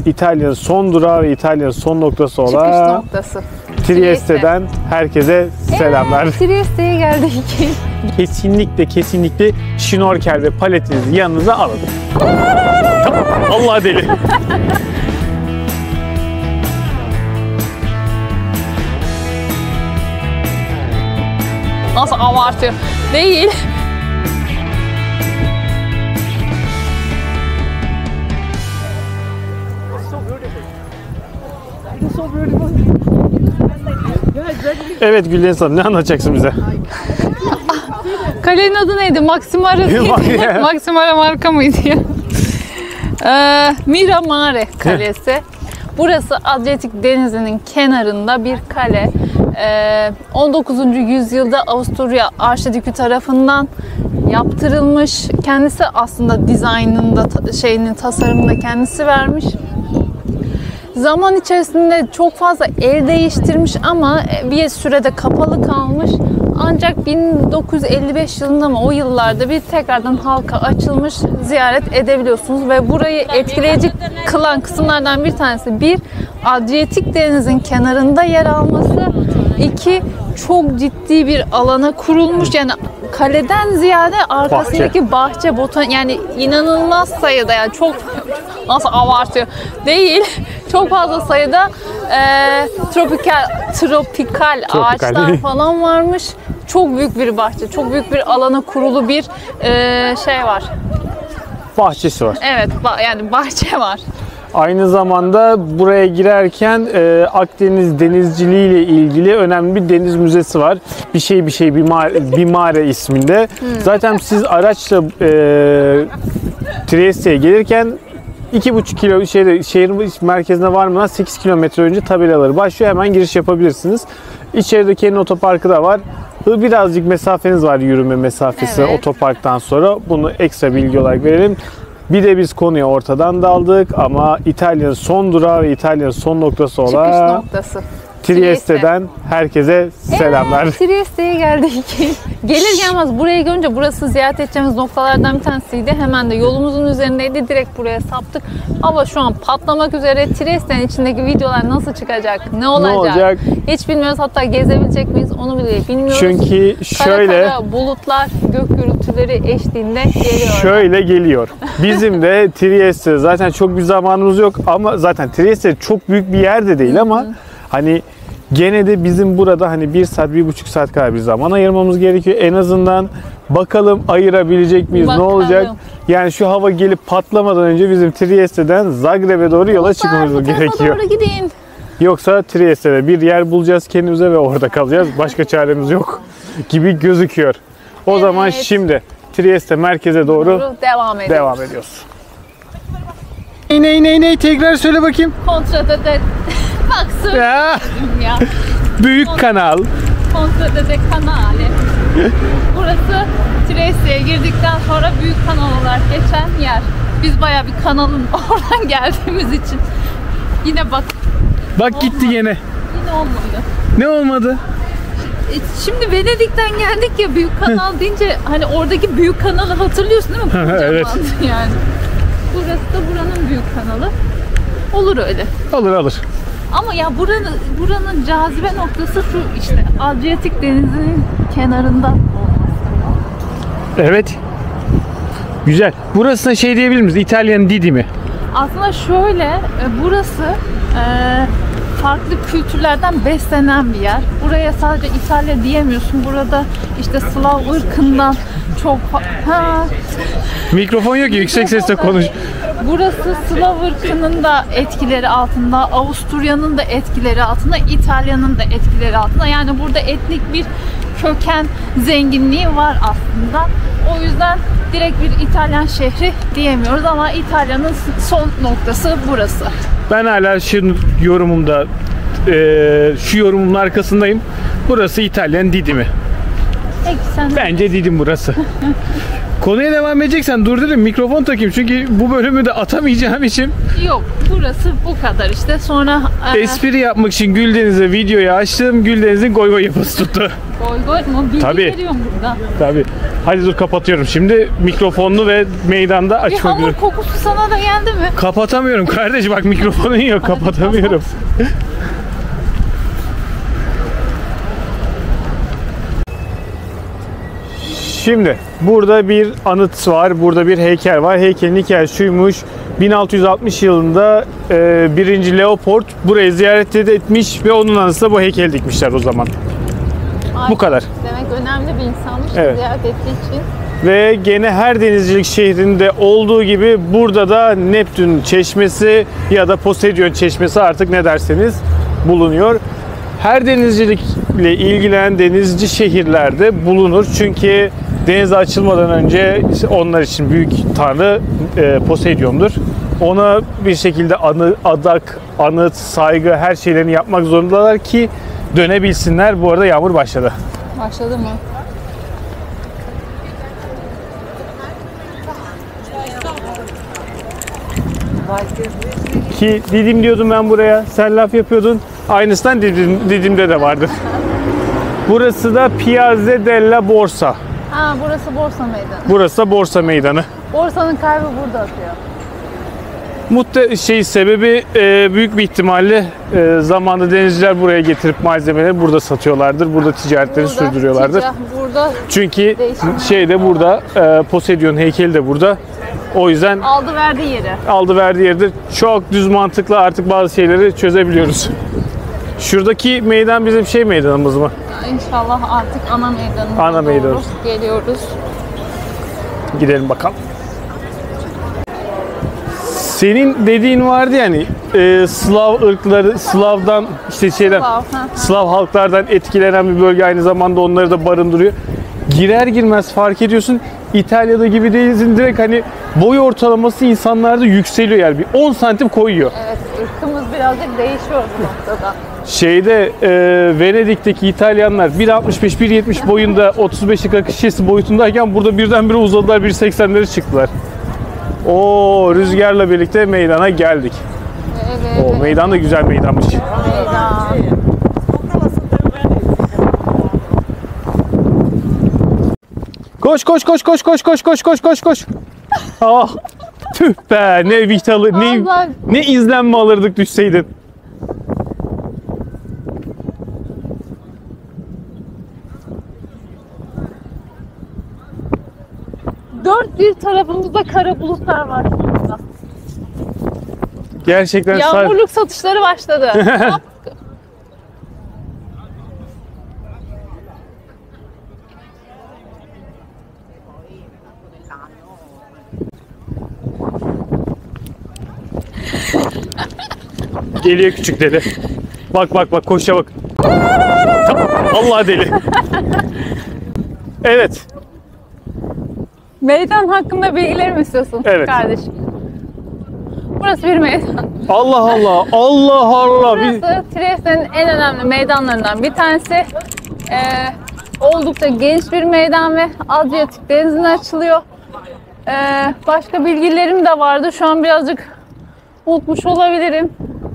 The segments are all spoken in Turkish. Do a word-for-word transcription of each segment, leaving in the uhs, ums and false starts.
İtalya'nın son durağı ve İtalya'nın son noktası Çıkış olan noktası. Trieste'den herkese selamlar. Evet, Trieste'ye geldik. Kesinlikle kesinlikle şnorkel ve paletinizi yanınıza alın. Tamam. Allah deli. Nasıl abartıyor? Değil. Evet Gülden Hanım, ne anlatacaksın bize? Kalenin adı neydi? Maximara mıydı? Maximara marka mıydı ya? Ee, Miramare Kalesi. Burası Adriyatik Denizi'nin kenarında bir kale. Ee, on dokuzuncu yüzyılda Avusturya Arşidükü tarafından yaptırılmış. Kendisi aslında dizaynında, şeyinin tasarımında kendisi vermiş. Zaman içerisinde çok fazla el değiştirmiş ama bir sürede kapalı kalmış. Ancak bin dokuz yüz elli beş yılında mı o yıllarda bir tekrardan halka açılmış, ziyaret edebiliyorsunuz ve burayı etkileyici kılan kısımlardan bir tanesi bir Adriyatik Denizi'nin kenarında yer alması, iki çok ciddi bir alana kurulmuş, yani kaleden ziyade arkasındaki bahçe, bahçe botan, yani inanılmaz sayıda, yani çok nasıl abartıyor değil, çok fazla sayıda e, tropikal tropikal ağaçlar falan varmış. Çok büyük bir bahçe, çok büyük bir alana kurulu bir e, şey var. Bahçesi var. Evet, yani bahçe var. Aynı zamanda buraya girerken e, Akdeniz denizciliği ile ilgili önemli bir deniz müzesi var. Bir şey bir şey bir mare, bir mare isminde. Hmm. Zaten siz araçla e, Trieste'ye gelirken iki buçuk kilo şeyde, şehir merkezine varmadan sekiz kilometre önce tabelaları başlıyor. Hemen giriş yapabilirsiniz. İçeride kendi otoparkı da var. Birazcık mesafeniz var, yürüme mesafesi, evet, otoparktan sonra. Bunu ekstra bilgi olarak verelim. Bir de biz konuya ortadan daldık ama İtalya'nın son durağı ve İtalya'nın son noktası olan çıkış noktası. Trieste'den herkese selamlar. Evet, Trieste'ye geldik. Gelir gelmez burayı görünce burası ziyaret edeceğimiz noktalardan bir tanesiydi. Hemen de yolumuzun üzerindeydi. Direkt buraya saptık. Hava şu an patlamak üzere. Trieste'nin içindeki videolar nasıl çıkacak? Ne olacak? Ne olacak? Hiç bilmiyoruz. Hatta gezebilecek miyiz? Onu bile bilmiyoruz. Çünkü şöyle kara kara bulutlar gök gürültüleri eşliğinde geliyor. Şöyle geliyor. Bizim de Trieste, zaten çok bir zamanımız yok ama zaten Trieste çok büyük bir yer de değil ama hani gene de bizim burada hani bir saat, bir buçuk saat kadar bir zaman ayırmamız gerekiyor. En azından bakalım ayırabilecek miyiz, bakalım, ne olacak? Yani şu hava gelip patlamadan önce bizim Trieste'den Zagreb'e doğru yola çıkmamız gerekiyor. Doğru gidin. Yoksa Trieste'de bir yer bulacağız kendimize ve orada kalacağız. Başka çaremiz yok gibi gözüküyor. O evet, zaman şimdi Trieste merkeze doğru, doğru devam ediyoruz. Devam ediyoruz. Ney ney ney ney tekrar söyle bakayım. Kontrada de baksın. Ya. Ya. Büyük Kont kanal. Kontrada de kanale. Burası Trieste'ye girdikten sonra büyük kanal olarak geçen yer. Biz bayağı bir kanalın oradan geldiğimiz için yine bak. Bak olmadı. Gitti yine. Yine olmadı. Ne olmadı? Şimdi Venedik'ten geldik ya, büyük kanal deyince hani oradaki büyük kanalı hatırlıyorsun değil mi? Evet. Yani. Burası da buranın büyük kanalı. Olur öyle. Olur olur. Ama ya buranın buranın cazibe noktası şu işte, Adriyatik Denizi'nin kenarında olması. Evet. Güzel. Burasına şey diyebilir miyiz? İtalyan Didimi. Aslında şöyle, burası e, farklı kültürlerden beslenen bir yer. Buraya sadece İtalya diyemiyorsun. Burada işte Slav ırkından çok ha. Mikrofon yok, yüksek sesle konuş. Burası Slav ırkının da etkileri altında, Avusturya'nın da etkileri altında, İtalya'nın da etkileri altında. Yani burada etnik bir köken zenginliği var aslında. O yüzden direkt bir İtalyan şehri diyemiyoruz ama İtalya'nın son noktası burası. Ben hala şu yorumumda, e, şu yorumun arkasındayım. Burası İtalyan Didimi. Peki, sen bence Didim burası. Konuya devam edeceksen dur dedim, mikrofon takayım çünkü bu bölümü de atamayacağım için. Yok, burası bu kadar işte. Sonra e, espri yapmak için Güldeniz'e videoyu açtım. Güldeniz'in goy goy yapısı tuttu. Goy goy mu? Bilgi Tabii. veriyorum burada. Tabii. Hadi dur, kapatıyorum. Şimdi mikrofonlu ve meydanda Bir açmak hamur üzere. kokusu sana da geldi mi? Kapatamıyorum kardeş, bak mikrofonun yok, kapatamıyorum. Şimdi burada bir anıt var, burada bir heykel var. Heykelin hikayesi şuymuş: bin altı yüz altmış yılında e, birinci Leopold burayı ziyaret etmiş ve onun anısına bu heykeli dikmişler o zaman. Ay, Bu kadar. Demek önemli bir insanmış Evet. ziyaret ettiği için. Ve gene her denizcilik şehrinde olduğu gibi burada da Neptün çeşmesi ya da Poseidon çeşmesi, artık ne derseniz, bulunuyor. Her denizcilikle ilgilenen denizci şehirlerde bulunur. Çünkü denize açılmadan önce işte onlar için büyük tanrı e, Poseidon'dur. Ona bir şekilde anı, adak, anıt, saygı, her şeylerini yapmak zorundalar ki dönebilsinler. Bu arada yağmur başladı. Başladı mı? Ki Didim diyordum ben buraya, sen laf yapıyordun. Aynısından Didim, Didim'de de vardır. Burası da Piazza della Borsa. Ha, burası Borsa Meydanı. Burası da Borsa Meydanı. Borsanın kalbi burada atıyor. Muhte şey sebebi e, büyük bir ihtimalle e, zamanında denizciler buraya getirip malzemeleri burada satıyorlardır. Burada ticaretlerini Burada sürdürüyorlardır. tica- burada Çünkü Değişim. şey de burada, e, Poseidon heykeli de burada. O yüzden aldı verdi yeri. aldı verdiği yerdir. Çok düz mantıkla artık bazı şeyleri çözebiliyoruz. Şuradaki meydan bizim şey meydanımız mı? İnşallah artık ana meydanına Ana doğru meydanı. geliyoruz. Gidelim bakalım. Senin dediğin vardı yani, e, Slav ırkları, Slav'dan işte şeyden, Slav, ha. Slav halklardan etkilenen bir bölge, aynı zamanda onları da barındırıyor. Girer girmez fark ediyorsun, İtalya'da gibi değilsin, direkt hani boy ortalaması insanlarda yükseliyor, yani bir on santim koyuyor. Evet, ırkımız birazcık değişiyor bu noktada. Şeyde e, Venedik'teki İtalyanlar bir altmış beş bir yetmiş boyunda, otuz beş rakı şişesi boyutundayken burada birdenbire uzadılar, bir seksenlere çıktılar. O rüzgarla birlikte meydana geldik. Evet, O meydan da güzel meydanmış. meydan. Koş koş koş koş koş koş koş koş koş koş. Ah, tüh be, ne vitalı, ne Allah. ne izlenme alırdık düşseydin. Dört bir tarafımızda kara bulutlar var. Gerçekten sar- Yağmurluk satışları başladı. Hop. Geliyor küçük deli. Bak bak bak, koşa bak. Tamam, Allah deli. Evet. Meydan hakkında bilgiler mi istiyorsun Evet. kardeşim? Burası bir meydan. Allah Allah. Allah Allah. Bir... Burası Trieste'nin en önemli meydanlarından bir tanesi. Ee, oldukça geniş bir meydan ve Adriyatik Denizi'ne açılıyor. Ee, başka bilgilerim de vardı. Şu an birazcık unutmuş olabilirim.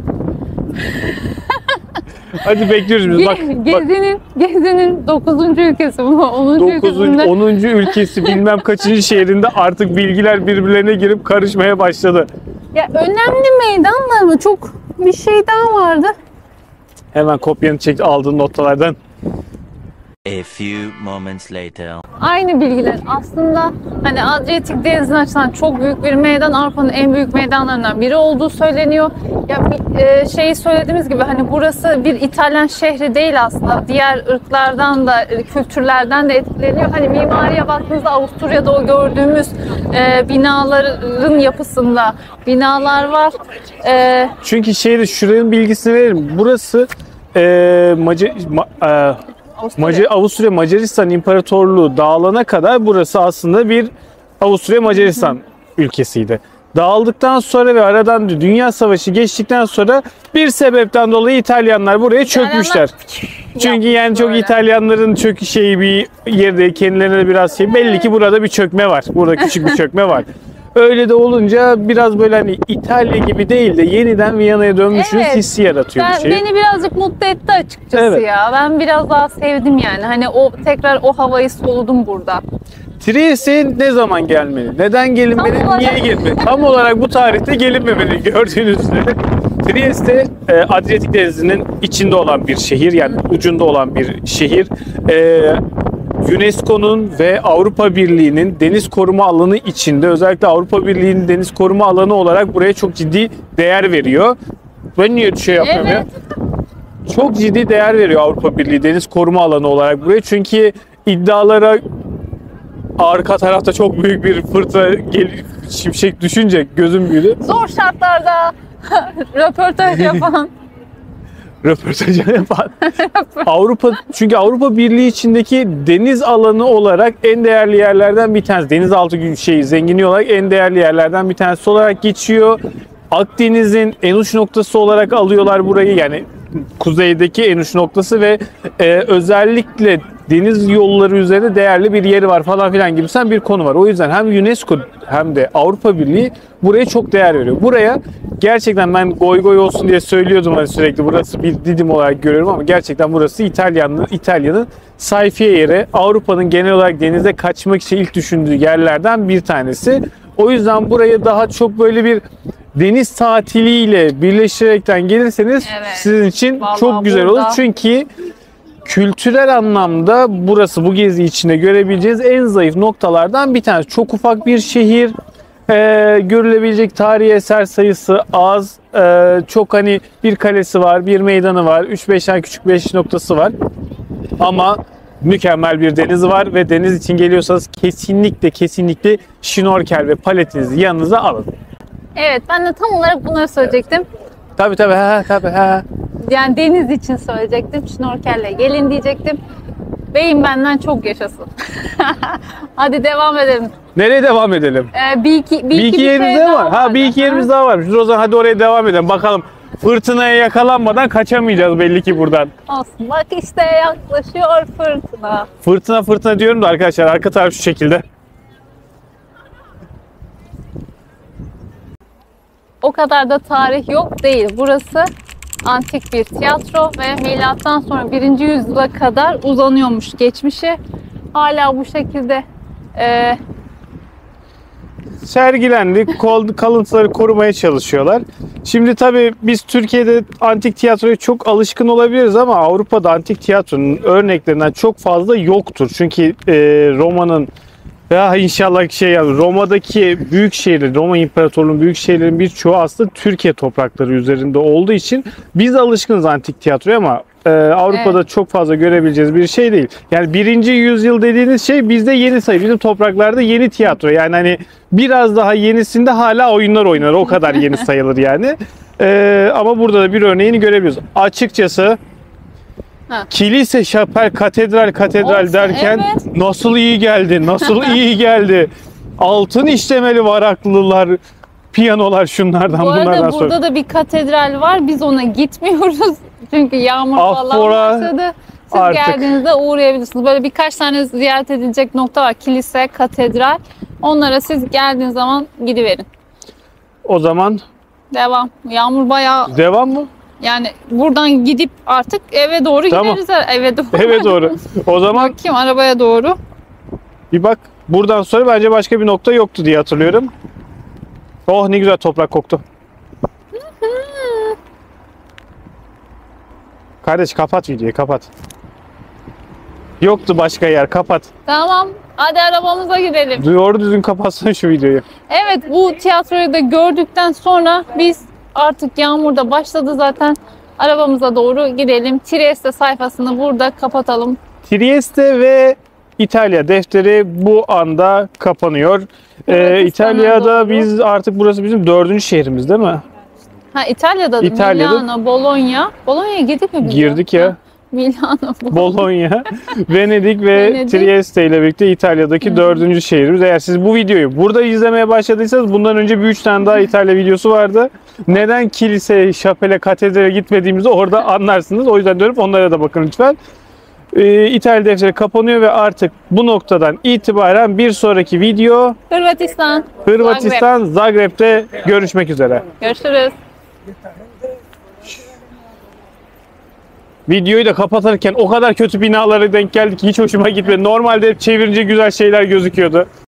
Hadi bekliyoruz biz. Bak, Ge- bak. Gezi'nin, Gezi'nin dokuzuncu ülkesi bu. onuncu dokuzuncu, ülkesinde. onuncu ülkesi bilmem kaçıncı şehrinde artık bilgiler birbirlerine girip karışmaya başladı. Ya önemli meydanlar mı? Çok bir şey daha vardı. Hemen kopyanı çek aldığın notlardan. A few moments later. Aynı bilgiler aslında hani Adriyatik Denizi'ne açılan çok büyük bir meydan, Avrupa'nın en büyük meydanlarından biri olduğu söyleniyor. Ya bir, e, şeyi söylediğimiz gibi hani burası bir İtalyan şehri değil aslında. Diğer ırklardan da, e, kültürlerden de etkileniyor. Hani mimariye baktığınızda Avusturya'da o gördüğümüz e, binaların yapısında binalar var. E, Çünkü şeyde şuranın bilgisini veririm. Burası e, Macar, ma, e, Avusturya. Macar, Avusturya Macaristan İmparatorluğu dağılana kadar burası aslında bir Avusturya Macaristan ülkesiydi. Dağıldıktan sonra ve aradan Dünya Savaşı geçtikten sonra bir sebepten dolayı İtalyanlar buraya çökmüşler. Çünkü yani yapmış çok böyle. İtalyanların çökü şeyi bir yerde kendilerine de biraz şey belli ki burada bir çökme var. Burada küçük bir çökme var. Öyle de olunca biraz böyle hani İtalya gibi değil de yeniden Viyana'ya dönmüşüz Evet. hissi yaratıyor Ben, bir şey. beni birazcık mutlu etti açıkçası Evet. ya. Ben biraz daha sevdim yani. Hani o tekrar o havayı soludum burada. Trieste ne zaman gelmeli? Neden gelinmeli? Tam olarak- Niye gelinmeli? Tam olarak bu tarihte gelinmemeli gördüğünüz üzere. Trieste e, Adriyatik Denizi'nin içinde olan bir şehir, yani ucunda olan bir şehir. E, UNESCO'nun ve Avrupa Birliği'nin deniz koruma alanı içinde, özellikle Avrupa Birliği'nin deniz koruma alanı olarak buraya çok ciddi değer veriyor. Ben niye şey yapıyorum ya? Evet. Çok ciddi değer veriyor Avrupa Birliği deniz koruma alanı olarak buraya. Çünkü iddialara arka tarafta çok büyük bir fırtına gel şimşek düşünce gözüm büyüdü. Zor şartlarda röportaj yapan. Röportajı yapan. Avrupa, çünkü Avrupa Birliği içindeki deniz alanı olarak en değerli yerlerden bir tanesi. Denizaltı gün şey zenginliği olarak en değerli yerlerden bir tanesi olarak geçiyor. Akdeniz'in en uç noktası olarak alıyorlar burayı, yani kuzeydeki en uç noktası ve e, özellikle deniz yolları üzerinde değerli bir yeri var falan filan gibisinden bir konu var. O yüzden hem UNESCO hem de Avrupa Birliği buraya çok değer veriyor. Buraya gerçekten ben goy goy olsun diye söylüyordum hani sürekli burası bir Didim olarak görüyorum ama gerçekten burası İtalyan'ın İtalya'nın sayfiye yeri. Avrupa'nın genel olarak denize kaçmak için ilk düşündüğü yerlerden bir tanesi. O yüzden buraya daha çok böyle bir deniz tatiliyle birleştirerekten gelirseniz Evet. sizin için Vallahi çok güzel burada- olur. Çünkü kültürel anlamda burası bu gezi içinde görebileceğiniz en zayıf noktalardan bir tanesi. Çok ufak bir şehir, e, görülebilecek tarihi eser sayısı az, e, çok hani bir kalesi var, bir meydanı var, üç beş tane küçük beş noktası var. Ama mükemmel bir denizi var ve deniz için geliyorsanız kesinlikle kesinlikle şnorkel ve paletinizi yanınıza alın. Evet, ben de tam olarak bunları söyleyecektim. Tabii tabii, ha, tabii ha. Yani deniz için söyleyecektim. Şnorkelle gelin diyecektim. Beyim benden çok yaşasın. Hadi devam edelim. Nereye devam edelim? Ee, bir iki, bir Bir iki iki bir yerimiz şey daha daha var. Ha bir iki vardı. yerimiz daha varmış. Dur o zaman hadi oraya devam edelim. Bakalım fırtınaya yakalanmadan kaçamayacağız belli ki buradan. Olsun. Bak işte yaklaşıyor fırtına. Fırtına fırtına diyorum da arkadaşlar arka taraf şu şekilde. O kadar da tarih yok değil. Burası antik bir tiyatro ve milattan sonra birinci yüzyıla kadar uzanıyormuş geçmişi. Hala bu şekilde e, Sergilendi. Kol, kalıntıları korumaya çalışıyorlar. Şimdi tabii biz Türkiye'de antik tiyatroya çok alışkın olabiliriz ama Avrupa'da antik tiyatronun örneklerinden çok fazla yoktur. Çünkü e, Roma'nın ya inşallah şey yani Roma'daki büyük şehirler, Roma İmparatorluğu'nun büyük şehirlerin birçoğu aslında Türkiye toprakları üzerinde olduğu için biz alışkınız antik tiyatroya ama e, Avrupa'da Evet. çok fazla görebileceğiz bir şey değil. Yani birinci yüzyıl dediğiniz şey bizde yeni sayı. Bizim topraklarda yeni tiyatro. Yani hani biraz daha yenisinde hala oyunlar oynar. O kadar yeni sayılır yani. E, ama burada da bir örneğini görebiliyoruz. Açıkçası Ha. kilise, şapel, katedral, katedral Olsun, derken evet. nasıl iyi geldi, nasıl iyi geldi. Altın işlemeli varaklılar, piyanolar şunlardan bu arada bunlardan burada sonra. da bir katedral var. Biz ona gitmiyoruz. Çünkü yağmur falan Afora başladı. Siz artık. geldiğinizde uğrayabilirsiniz. Böyle birkaç tane ziyaret edilecek nokta var. Kilise, katedral. Onlara siz geldiğiniz zaman gidiverin. O zaman Devam. Yağmur bayağı devam mı? yani buradan gidip artık eve doğru Tamam. gideriz. Eve doğru. Evet doğru. O zaman Bakayım arabaya doğru. bir bak, buradan sonra bence başka bir nokta yoktu diye hatırlıyorum. Oh ne güzel toprak koktu. Kardeş kapat videoyu, kapat. Yoktu başka yer, kapat. Tamam. Hadi arabamıza gidelim. Doğru düzgün kapatsana şu videoyu. Evet, bu tiyatroyu da gördükten sonra biz artık yağmur da başladı zaten. Arabamıza doğru gidelim. Trieste sayfasını burada kapatalım. Trieste ve İtalya defteri bu anda kapanıyor. Ee, Hırvatistan'a İtalya'da doğru. biz artık burası bizim dördüncü şehrimiz değil mi? Ha İtalya'da da İtalya'da- Milano, Bologna. Bologna'ya girdik mi biz? Girdik ya. Milano bu. Bologna, Venedik ve Venedik. Trieste ile birlikte İtalya'daki dördüncü şehrimiz. Eğer siz bu videoyu burada izlemeye başladıysanız bundan önce bir üç tane daha İtalya videosu vardı. Neden kiliseye, şapele, katedrale gitmediğimizi orada anlarsınız. O yüzden dönüp onlara da bakın lütfen. Ee, İtalya defteri kapanıyor ve artık bu noktadan itibaren bir sonraki video Hırvatistan. Hırvatistan, Zagreb'te görüşmek üzere. Görüşürüz. Videoyu da kapatırken o kadar kötü binalara denk geldik ki hiç hoşuma gitmedi. Normalde hep çevirince güzel şeyler gözüküyordu.